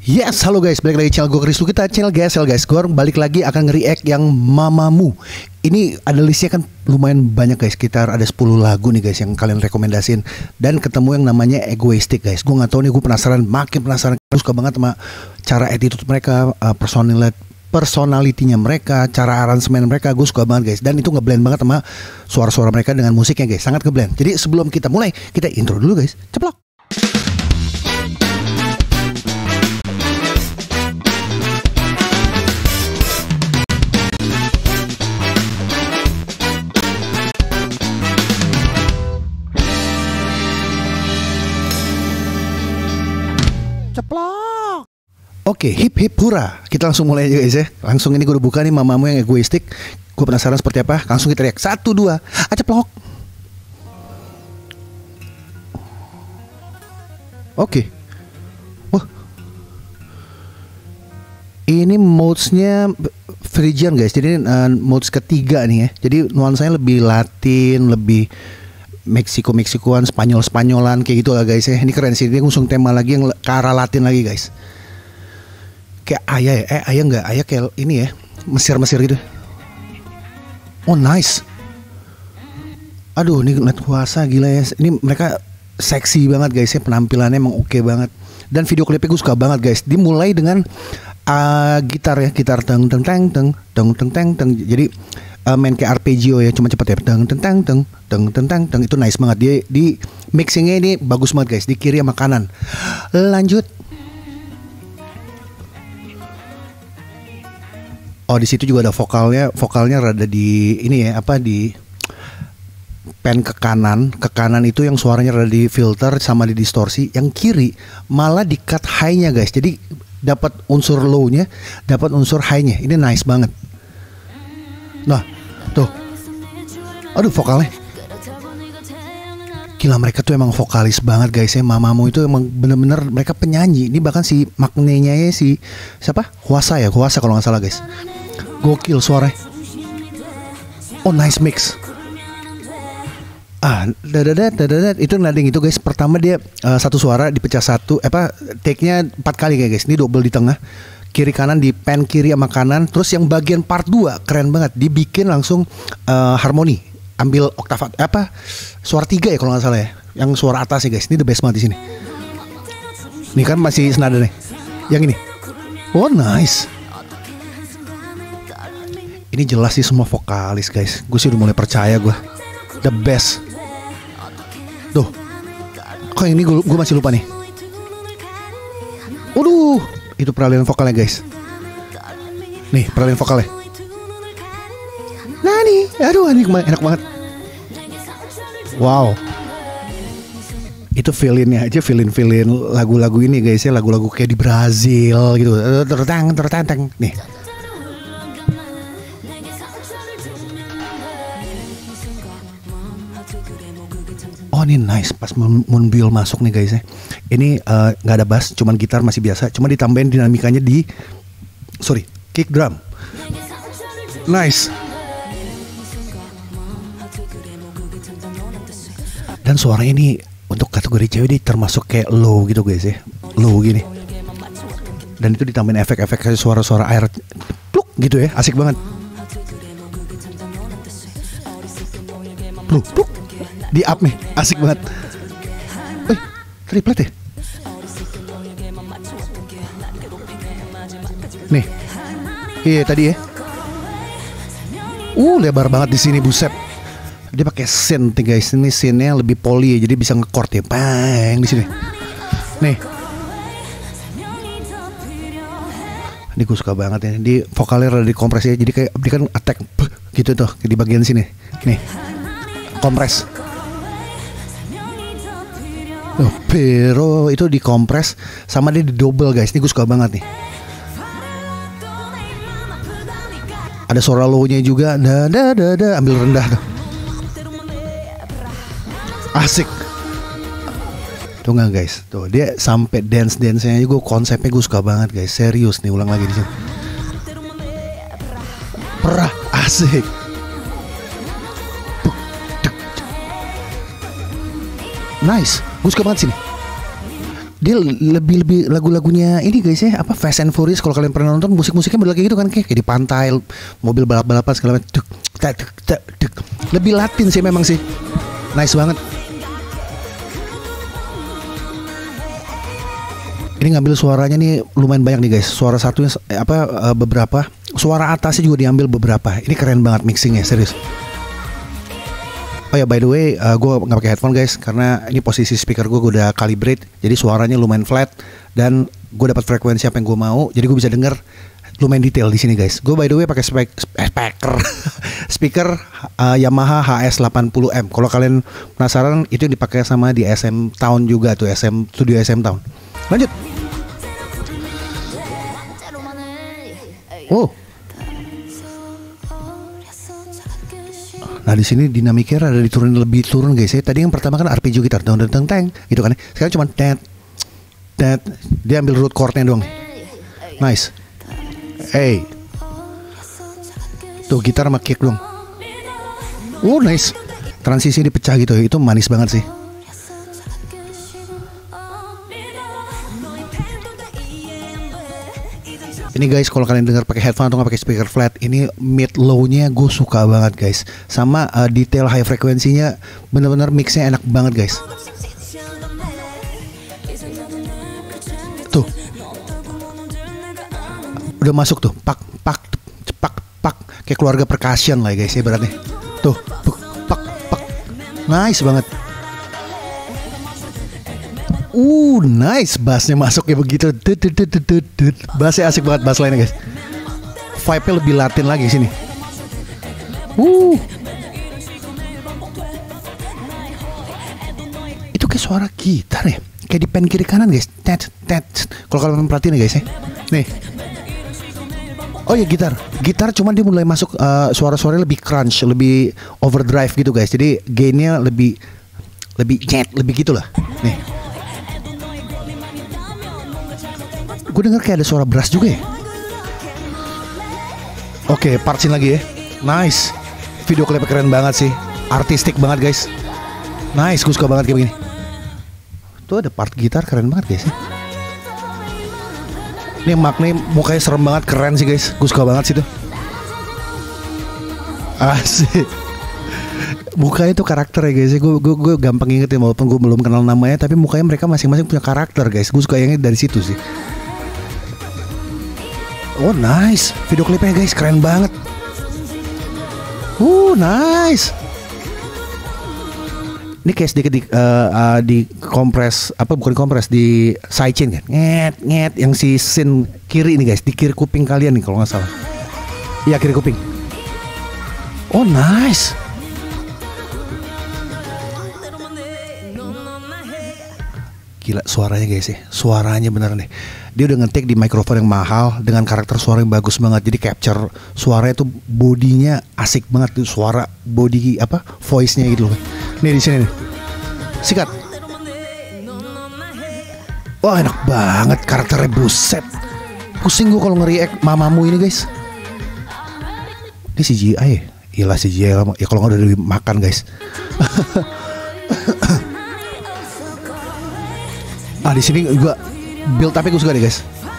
Yes, halo guys, balik lagi channel gue Chris. Kita channel GSL guys. Gue balik lagi akan nge-react yang Mamamoo. Ini ada listnya kan lumayan banyak guys. Sekitar ada 10 lagu nih guys yang kalian rekomendasiin. Dan ketemu yang namanya Egoistic guys. Gue gak tahu nih, gue penasaran, makin penasaran. Gue suka banget sama cara attitude mereka, personalitinya mereka, cara aransemen mereka. Gue suka banget guys. Dan itu ngeblend banget sama suara-suara mereka dengan musiknya guys. Sangat ngeblend. Jadi sebelum kita mulai, kita intro dulu guys. Ceplok. Ceplok. Oke, hip hip hura. Kita langsung mulai aja guys ya. Langsung ini gue udah buka nih Mamamoo yang Egoistic. Gue penasaran seperti apa. Langsung kita react. 1, 2, ceplok. Oke. Wah. Ini modesnya Phrygian guys. Jadi modes ketiga nih ya. Jadi nuansanya lebih Latin, lebih Meksikoan, Spanyolan kayak gitu lah guys ya. Ini keren sih, dia ngusung tema lagi yang ke arah Latin lagi guys. Kayak Ayah ya, Ayah nggak, Ayah kayak ini ya, Mesir gitu. Oh nice. Aduh, ini ngeliat puasa gila ya. Ini mereka seksi banget guys ya, penampilannya emang oke banget. Dan video klipnya gue suka banget guys. Dimulai dengan gitar ya, gitar teng. Jadi main kayak arpeggio ya, cuma cepet ya, teng itu nice banget. Dia di mixingnya ini bagus banget guys, di kiri sama kanan. Lanjut. Oh di situ juga ada vokalnya rada di ini ya, apa di pen ke kanan itu yang suaranya rada di filter sama di distorsi. Yang kiri malah di cut high-nya guys, jadi dapat unsur low-nya, dapat unsur high-nya. Ini nice banget. Nah, tuh. Aduh, vokalnya. Gila, mereka tuh emang vokalis banget guys ya. Mamamoo itu emang bener-bener mereka penyanyi. Ini bahkan si maknanya ya si siapa? Hwasa kalau nggak salah guys. Gokil suaranya. Oh, nice mix. Itu nading itu guys. Pertama dia satu suara dipecah satu, take-nya 4 kali kayak guys. Ini double di tengah. Kiri kanan di pen kiri sama kanan. Terus yang bagian part 2 keren banget, dibikin langsung harmoni, ambil oktav suara 3 ya kalau nggak salah ya, yang suara atas ya guys. Ini the best banget di sini. Nih kan masih senada nih yang ini. Oh nice. Ini jelas sih semua vokalis guys. Gue sih udah mulai percaya gue the best. Tuh, kok ini gue masih lupa nih. Waduh, itu peralihan vokalnya guys. Nih peralihan vokalnya. Nah nih, aduh ini enak banget. Wow. Itu feeling-nya aja, feeling lagu-lagu ini guys ya, lagu-lagu kayak di Brazil gitu. Tertang. Nih. Oh ini nice, pas Moonbyul masuk nih guys ya. Ini nggak ada bass, cuman gitar masih biasa, cuma ditambahin dinamikanya di kick drum. Nice. Dan suaranya ini untuk kategori cewek ini termasuk kayak low gitu guys ya, low gini. Dan itu ditambahin efek-efek kayak suara-suara air pluk gitu ya, asik banget. Pluk. Di up nih, asik banget. Triplet ya? Nih. Iya tadi ya. Lebar banget di sini, buset. Dia pakai synth guys. Ini synth-nya lebih poly ya, jadi bisa nge-chord ya. Bang di sini. Nih. Ini gue suka banget ya. Di vokalnya rada dikompres ya. Jadi kayak dia kan attack gitu tuh di bagian sini. Nih. Kompres. Pero itu dikompres sama dia di double guys. Ini gue suka banget nih. Ada suara low-nya juga. Ambil rendah tuh. Asik. Tuh nggak guys. Tuh dia sampai dance-nya juga, konsepnya gue suka banget guys. Serius nih, ulang lagi di sini. Perah, asik. Nice. Gue suka banget sini. Dia lebih lagu-lagunya ini guys ya, apa Fast and Furious. Kalau kalian pernah nonton musik-musiknya bener kayak gitu kan, kayak di pantai, mobil balap-balapan segala macam. Lebih Latin sih memang sih. Nice banget. Ini ngambil suaranya nih lumayan banyak nih guys. Suara satunya beberapa. Suara atasnya juga diambil beberapa. Ini keren banget mixingnya, serius. Oh ya, by the way, gue nggak pakai headphone guys, karena ini posisi speaker gue udah calibrate, jadi suaranya lumayan flat dan gue dapat frekuensi apa yang gue mau, jadi gue bisa denger lumayan detail di sini guys. Gue by the way pakai speaker Yamaha HS80M. Kalau kalian penasaran, itu yang dipakai sama di SM Town juga tuh, Studio SM Town. Lanjut. Oh. Nah di sini dinamiknya ada lebih turun guys ya. Tadi yang pertama kan arpeggio gitar, teng gitu kan ya. Sekarang cuma tet. Dia ambil root chordnya doang. Nice. Hey. Tuh gitar sama kick dong. Oh nice. Transisi dipecah gitu, itu manis banget sih. Ini guys, kalau kalian dengar pakai headphone atau nggak pakai speaker flat, ini mid low-nya gue suka banget guys. Sama detail high frekuensinya, bener-bener mixnya enak banget guys. Tuh, udah masuk tuh, pak, kayak keluarga percussion lah guys ya beratnya. Tuh, pak, nice banget. Nice, bassnya masuk ya begitu. Bassnya asik banget, bass lainnya guys. Vibe-nya lebih Latin lagi sini. Itu kayak suara gitar ya, kayak di pen kiri kanan guys. Tet. Kalau kalian perhatiin ya guys ya. Nih. Oh ya gitar cuman dia mulai masuk suara-suaranya lebih crunch, lebih overdrive gitu guys. Jadi gainnya lebih jet, lebih gitulah. Nih. Gue denger kayak ada suara brass juga ya. Oke, partsin lagi ya. Nice. Video klipnya keren banget sih. Artistik banget guys. Nice, gue suka banget kayak begini. Tuh ada part gitar keren banget guys. Ini maknanya mukanya serem banget, keren sih guys. Gue suka banget sih tuh. Asik. Mukanya tuh karakter ya guys. Gue gampang inget ya, walaupun gue belum kenal namanya, tapi mukanya mereka masing-masing punya karakter guys. Gue suka yang dari situ sih. Oh nice, video klipnya guys keren banget. Nice. Ini kayak sedikit di kompres, bukan kompres, di sidechain kan. Nget yang si scene kiri ini guys, di kiri kuping kalian nih kalau nggak salah. Iya kiri kuping. Oh nice. Gila suaranya guys ya, suaranya bener nih. Dia udah ngetik di mikrofon yang mahal dengan karakter suara yang bagus banget. Jadi capture suaranya tuh bodinya asik banget tuh, suara body voice-nya gitu loh. Nih di sini nih. Sikat. Wah enak banget karakternya, buset. Pusing gue kalau nge-react mamamu ini guys. Ini CGI ya? Iyalah CGI lah. Ya kalau nggak udah dimakan guys. Di sini juga build up-nya gue suka deh guys.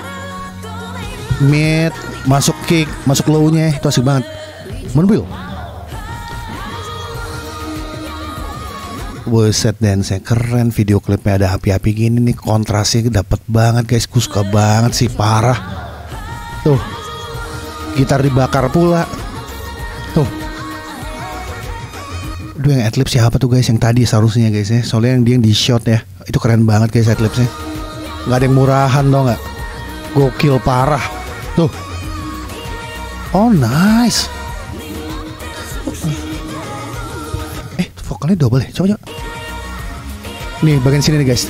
Mid, masuk kick, masuk low-nya itu asik banget. Mobil. Buset dance-nya keren, video klipnya ada api-api gini nih, kontrasnya dapet banget guys. Gue suka banget sih, parah. Tuh, gitar dibakar pula. Tuh. Aduh yang adlib siapa tuh guys, yang tadi seharusnya guys ya. Soalnya yang dia yang di shot ya. Itu keren banget guys adlibsnya. Gak ada yang murahan tau gak. Gokil parah. Tuh. Oh nice. Vokalnya double ya. Coba. Nih bagian sini nih guys.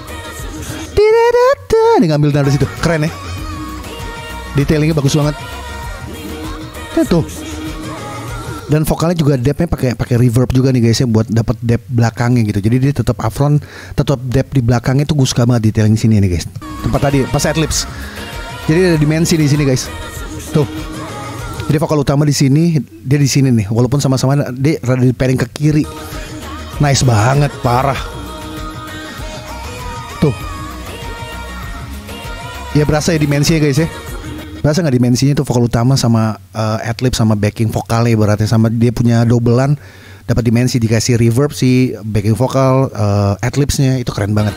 Nih ngambil nada situ. Keren ya. Detailingnya bagus banget. Tuh. Dan vokalnya juga depthnya pakai reverb juga nih guys ya, buat dapat depth belakangnya gitu. Jadi dia tetap upfront, tetap depth di belakangnya tuh gue suka banget detailing sini nih guys. Tempat tadi pas adlibs. Jadi ada dimensi di sini guys. Tuh. Jadi vokal utama di sini, dia di sini nih. Walaupun sama-sama dia rada di pairing ke kiri. Nice banget, parah. Tuh. Ya berasa ya dimensinya guys ya. Berasa nggak dimensinya tuh vokal utama sama adlib sama backing vokalnya berarti sama dia punya dobelan dapat dimensi dikasih reverb si backing vokal adlibsnya itu keren banget.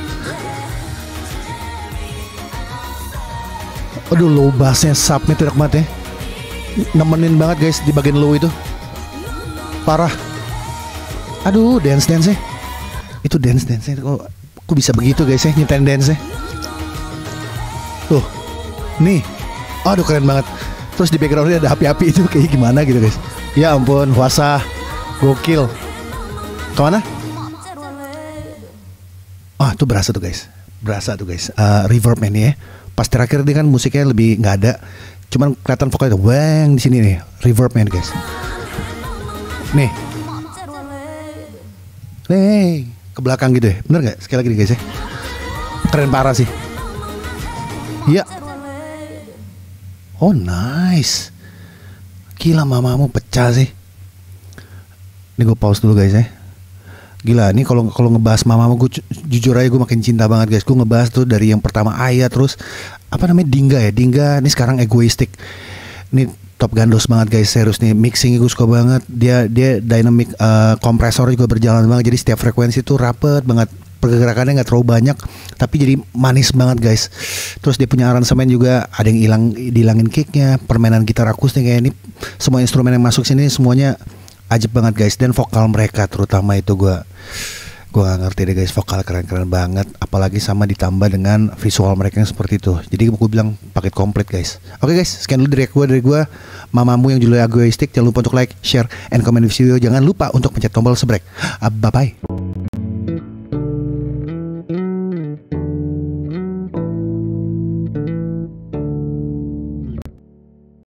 Aduh low bassnya subnya tuh enak banget ya. Nemenin banget guys di bagian low itu. Parah. Aduh dance nya. Itu dance nya kok bisa begitu guys ya nyetain dance nya. Tuh. Nih. Aduh keren banget. Terus di backgroundnya ada api-api itu kayak gimana gitu guys. Ya ampun, wasa, gokil. Kemana? Ah tuh berasa tuh guys. Reverbnya nih ya. Pas terakhir dia kan musiknya lebih nggak ada. Cuman kelihatan vokalnya weng di sini nih. Reverbnya nih guys. Nih. Nih ke belakang gitu ya. Bener nggak? Sekali lagi nih guys ya. Keren parah sih. Iya. Oh nice. Gila mamamu pecah sih. Ini gue pause dulu guys ya. Gila ini kalau ngebahas mamamu gue jujur aja gue makin cinta banget guys. Gue ngebahas tuh dari yang pertama Ayah terus apa namanya Dingga ya. Dingga ini sekarang Egoistic. Ini top gandos banget guys serius nih. Mixingnya gue suka banget. Dia dynamic kompresor juga berjalan banget. Jadi setiap frekuensi tuh rapet banget. Pergerakannya nggak terlalu banyak tapi jadi manis banget guys. Terus dia punya aransemen juga ada yang dihilangin kicknya, permainan gitar akustik kayak ini semua instrumen yang masuk sini semuanya ajib banget guys. Dan vokal mereka terutama itu gue gak ngerti deh guys, vokal keren banget apalagi sama ditambah dengan visual mereka yang seperti itu. Jadi gue bilang paket komplit guys. Oke guys, sekian dulu dari gue mamamu yang judulnya Egoistic. Jangan lupa untuk like, share, and comment di video. Jangan lupa untuk pencet tombol subscribe. Bye bye.